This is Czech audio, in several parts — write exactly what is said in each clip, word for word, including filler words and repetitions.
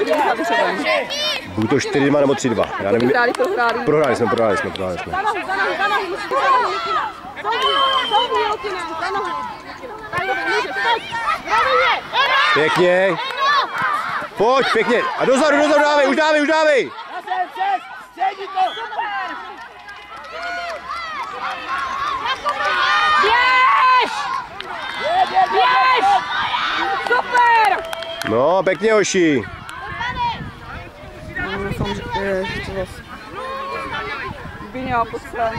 Buď to čtyři dva nebo tři dva. Já nevím. Prohráli, prohráli. Prohráli jsme, prohráli jsme, prohráli jsme. Za nohu, za nohu, za nohu, musíte za nohu, Lukina. Soudní, Lukina, za nohu. Tak dobře, můžeš, pojď. Pravině, Eda! Pěkně. Pojď, pěkně. A dozadu, dozadu, dávej, už dávej, už dávej. Běž! Běž! Super! No, pěkně, Oši. Zbyňa poslal.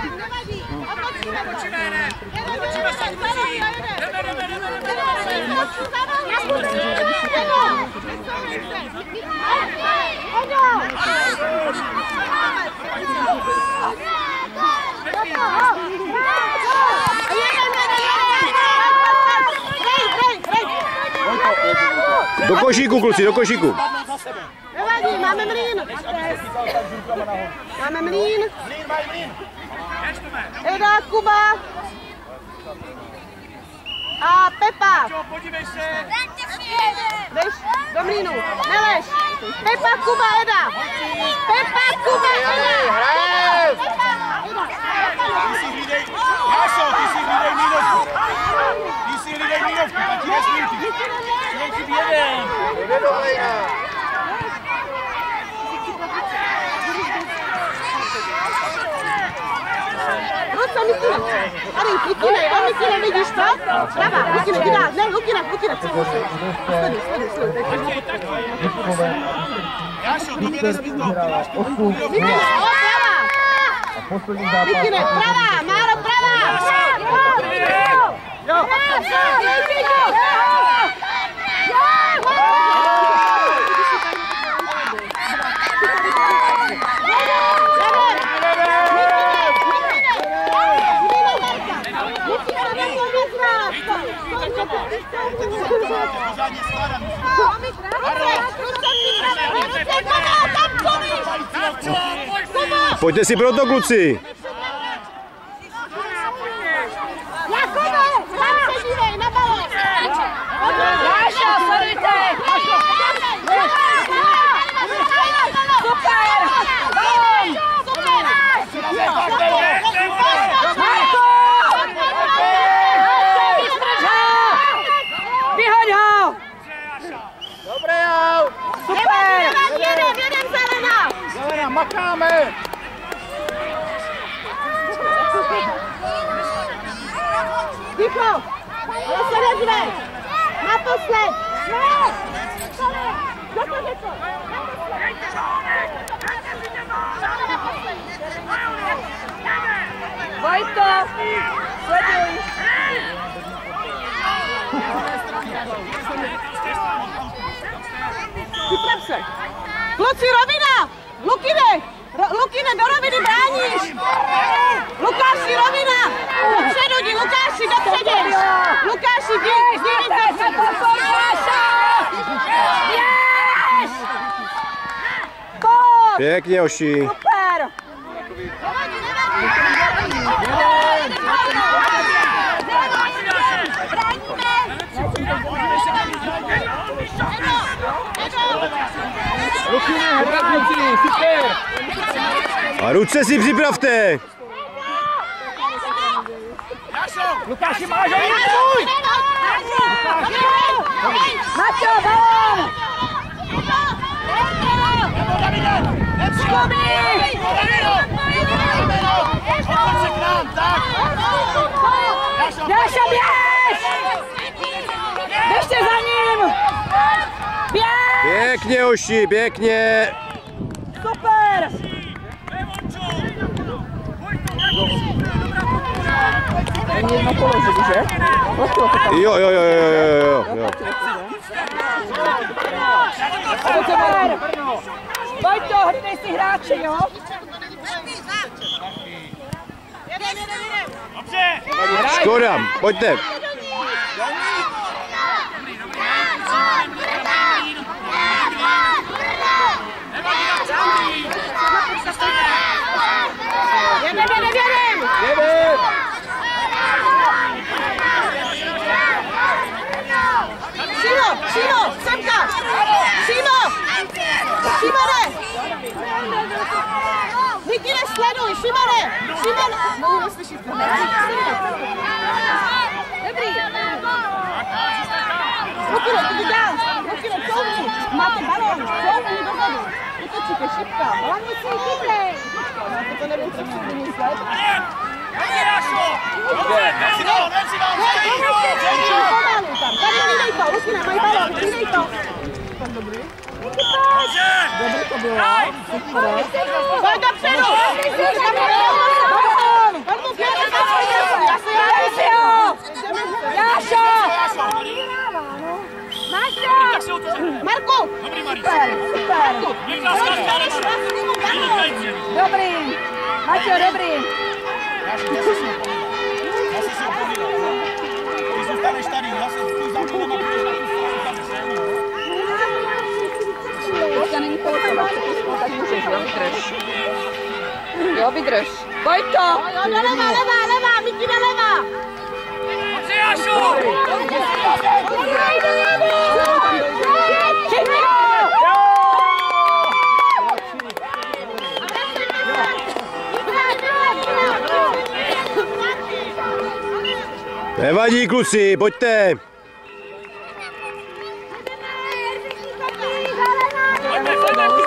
Do košíku, kluci, do košíku. Nevadí, máme mlýn. Máme mlýn. Eda, Kuba. A Pepa. Podívej se. Jdeš do mlýnu. Nelež. Pepa, Kuba, Eda. Pepa, Kuba, Eda. Ty si hlídej. Jášo, ty si hlídej mínovku. Ty si hlídej mínovku, tak ti nesmí. Jenom chybí jeden. Ruce, Lukina. Tady, Lukina, to Lukina, vidíš to? Prava, Lukina, vydá. Ne, Lukina, Lukina, co musí. Sledí, sledí, sledí. Jášo, to mě nesmí to. Lukina, o, prava. Lukina, prava, Máro, prava. Jo. Pojďte si pro to, kluci. Makáme! Ticho! Ale se nedvej! Naposled! Ne! Kdo to řekl? Vojto! Sleduj! Připrav se! Kluci, rovina! Lukine! Lukine, do roviny bráníš! Lukáši, rovina! Dopředu, jdi, Lukáši, dopředu! Lukáši, jdi, jdi, dopředu! Běž! Pojď! Pěkně, Oši. Super! Lukine, hradníci, super! A ruce si připravte. Lukáši, máš ho, můj! Maťo, balón! Jáša, běž! Běžte za ním! Běž! Pěkně, Oši, pěkně. Super! Není jedno položit, že? Jo, jo, jo, jo, jo, jo. Super! Pojď to, hlídej si hráči, jo? Škoda, pojďte. Jedem, jedem, jedem! Jedem! Šímo, Šímo, semka! Šímo! sleduj, Šimone! Šimone! No, neslyšíš to. Dobrý. Lukino, jdi dál. Lukino, couvni. Máte balón, couvni dozadu. Utočíte, šipka. Hlavně si chytrej. No, to nevím, co si budu myslet. Pomalu tam. Tady hlídej to, Lukina, mají balón, hlídej to. Tak dobrý. Dobrý to bylo. Pojď dopředu! Jášo! Marku! Super, super! Dobrý! Maťo, dobrý! Já si si opovídal. Ty zůstaneš tady, já se tu za mnou nemám, když na tu zůstaneš. Teďka není pohotová, tak můžeš, jo, vydrž. Jo, vydrž. Pojď to! Jo, jo, doleva, levá, levá, Miki, doleva! Dobře, Jášo! Nevadí, kluci, pojďte.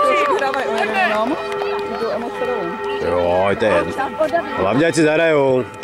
Jo, to je jedno. Hlavně ať si zahrajou.